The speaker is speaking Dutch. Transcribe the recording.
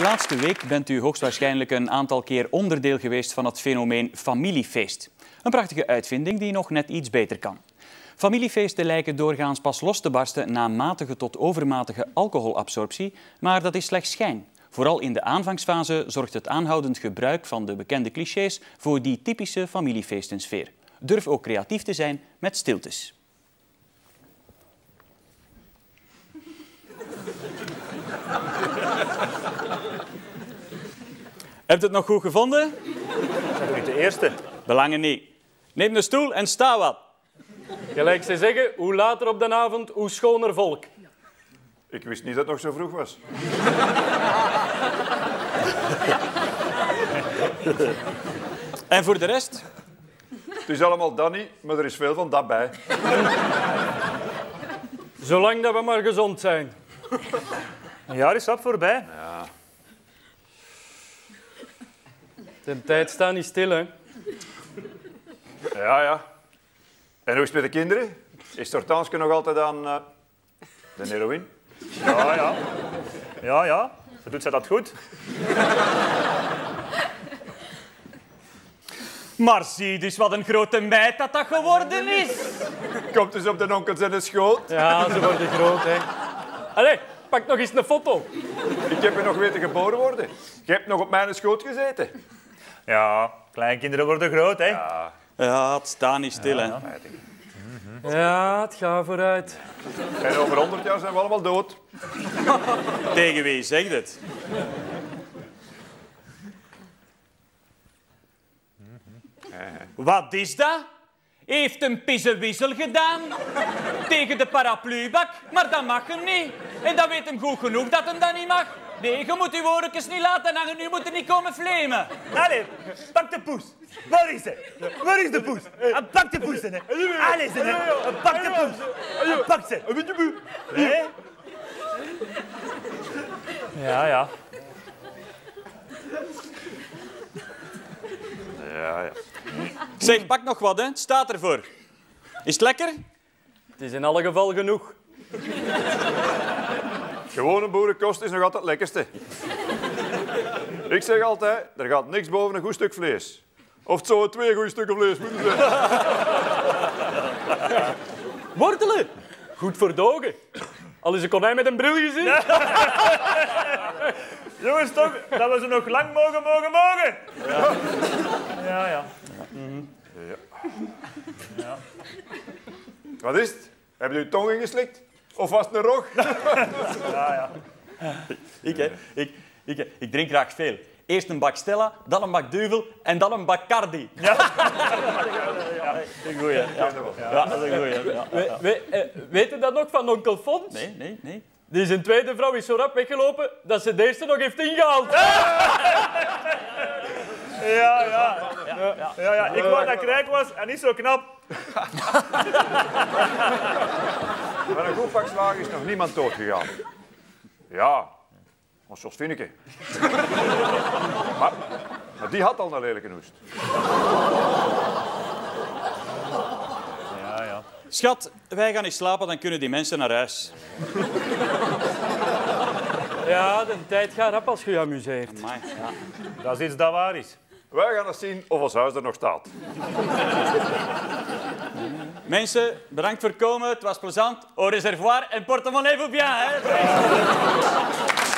laatste week bent u hoogstwaarschijnlijk een aantal keer onderdeel geweest van het fenomeen familiefeest. Een prachtige uitvinding die nog net iets beter kan. Familiefeesten lijken doorgaans pas los te barsten na matige tot overmatige alcoholabsorptie, maar dat is slechts schijn. Vooral in de aanvangsfase zorgt het aanhoudend gebruik van de bekende clichés voor die typische familiefeestensfeer. Durf ook creatief te zijn met stiltes. Hebt u het nog goed gevonden? Dat is niet de eerste. Belangen niet. Neem een stoel en sta wat. Gelijk ze zeggen, hoe later op de avond, hoe schoner volk. Ik wist niet dat het nog zo vroeg was. En voor de rest? Het is allemaal Danny, maar er is veel van dat bij. Zolang dat we maar gezond zijn. Een jaar is rap voorbij. Ja. De tijd staat niet stil, hè. Ja. En hoe is het met de kinderen? Is Tortaanske nog altijd aan de heroïne? Ja. Zo doet zij dat goed. Maar zie dus wat een grote meid dat geworden is. Komt dus op de onkels en de schoot. Ja, ze worden groot, hè. Allee, pak nog eens een foto. Ik heb er nog weten geboren worden. Je hebt nog op mijn schoot gezeten. Ja, kleinkinderen worden groot, hè. Ja, het staat niet stil, hè. Ja, het gaat vooruit. En over 100 jaar zijn we allemaal dood. Tegen wie zegt het? Wat is dat? Heeft een pissewissel gedaan tegen de paraplubak, maar dat mag hem niet. En dat weet hem goed genoeg dat hem dat niet mag. Nee, je moet uw oortjes niet laten hangen, u moet er niet komen flemen. Allee, pak de poes. Waar is ze? Waar is de poes? Pak de poes, hè. Allee, ze, hè. Pak de poes. Pak ze. Nee? Ja. Ja. Zeg, pak nog wat, hè. Het staat ervoor. Is het lekker? Het is in alle geval genoeg. Gewone boerenkost is nog altijd het lekkerste. Ik zeg altijd, er gaat niks boven een goed stuk vlees. Of het zou 2 goede stukken vlees moeten zijn. Wortelen. Goed voor de ogen. Al is een konijn met een bril gezien. Jongens, toch, dat we ze nog lang mogen. Ja. Wat is het? Hebben jullie tong ingeslikt? Of was het een rog? Ja. Ik drink graag veel. Eerst een bak Stella, dan een bak Duvel en dan een bak Cardi. Ja. Dat is een goeie. Ja, dat is een goeie. Ja. Weet je dat nog van onkel Fons? Nee. Die zijn tweede vrouw is zo rap weggelopen dat ze de eerste nog heeft ingehaald. Ja. Ik wou dat ik rijk was en niet zo knap. Met een goed pak slagen is nog niemand doodgegaan. Ja, ons Jos Finneke. Maar die had al een lelijke hoest. Ja. Schat, wij gaan eens slapen, dan kunnen die mensen naar huis. Ja, de tijd gaat rap als je je amuseert. Amai, ja. Dat is iets dat waar is. Wij gaan eens zien of ons huis er nog staat. Mensen, bedankt voor het komen. Het was plezant. Au reservoir en portemonnee voor bien, hè.